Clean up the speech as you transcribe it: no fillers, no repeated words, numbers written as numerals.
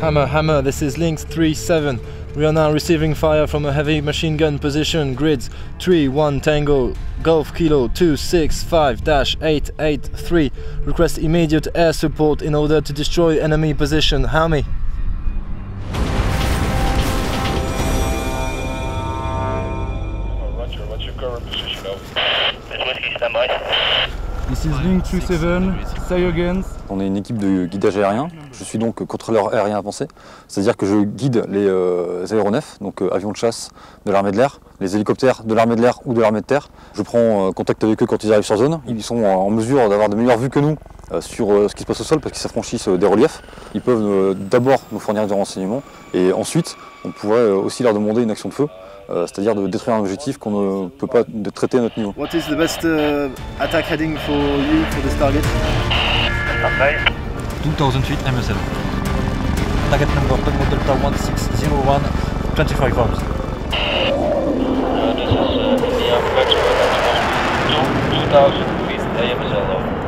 Hammer, Hammer, this is Lynx 3-7. We are now receiving fire from a heavy machine gun position. Grids 3-1 Tango, Golf Kilo 265-883. Request immediate air support in order to destroy enemy position. How me? Roger, what's your current position over? Whiskey, stand by. This is Link 27, say again. On est une équipe de guidage aérien. Je suis donc contrôleur aérien avancé, c'est-à-dire que je guide les aéronefs, donc avions de chasse de l'armée de l'air, les hélicoptères de l'armée de l'air ou de l'armée de terre. Je prends contact avec eux quand ils arrivent sur zone. Ils sont en mesure d'avoir de meilleures vues que nous sur ce qui se passe au sol parce qu'ils s'affranchissent des reliefs. Ils peuvent d'abord nous fournir des renseignements et ensuite on pourrait aussi leur demander une action de feu. C'est-à-dire de détruire un objectif qu'on ne peut pas traiter à notre niveau. What is the best attack heading for you for this target? 2008 MSL. Target number Congo Delta 1601, 25 arms. This is India, Quebec, 2000 feet AMSL.